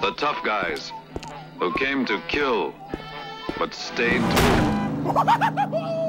The tough guys who came to kill, but stayed to...